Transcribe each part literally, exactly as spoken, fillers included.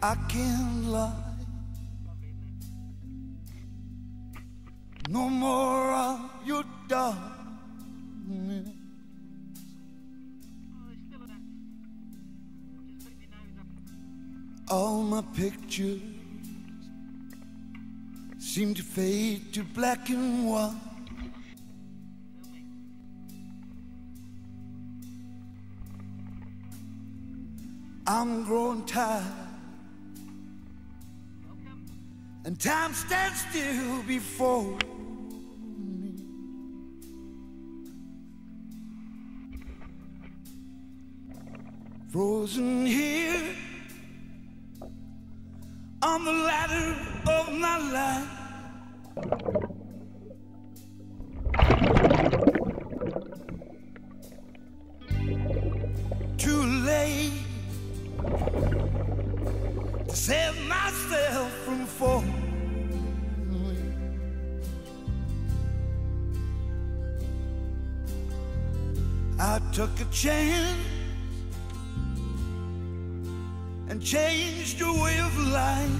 I can't lie. No more of your darkness. All my pictures seem to fade to black and white. I'm growing tired, and time stands still before me. Frozen here on the ladder of my life. Too late to save myself from falling. I took a chance and changed your way of life.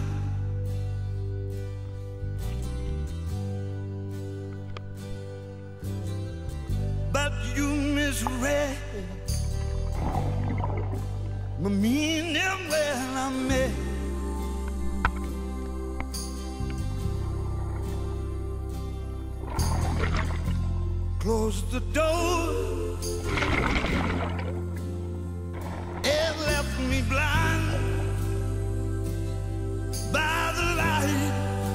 But you misread my meaning when I met. Close the door and left me blind by the light.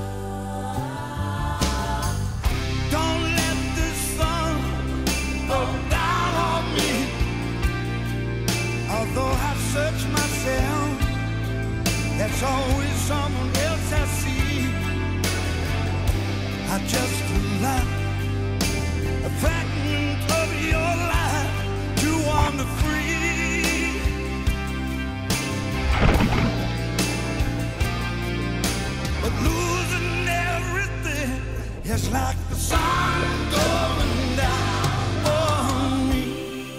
Don't let the sun go down on me. Although I search myself, there's always someone else I see. I just love a fragment of your life to wander free. But losing everything is like the sun going down on me.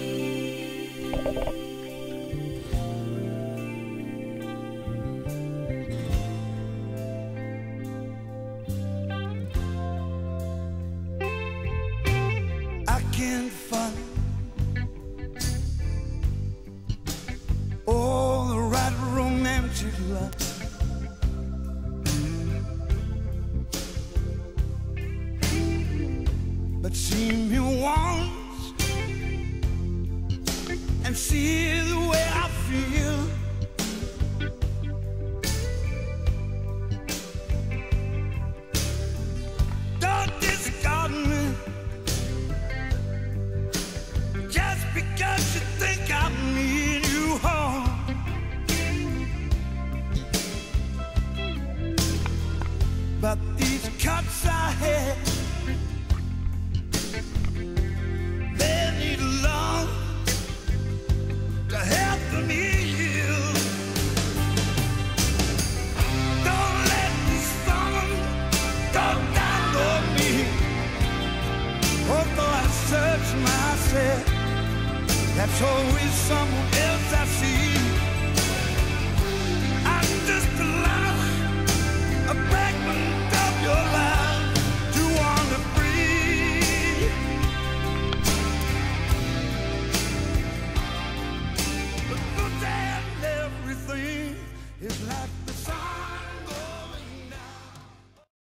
I can't find all the right romantic love. But see me once and see the way I feel. Don't discard me just because you think I mean you harm. But these cuts I had, they need love to help me heal. Don't let the sun go down on me. Although I search myself, that's always someone else I see. I'm just a lie, a fragment of your life to wander free. But losing everything is like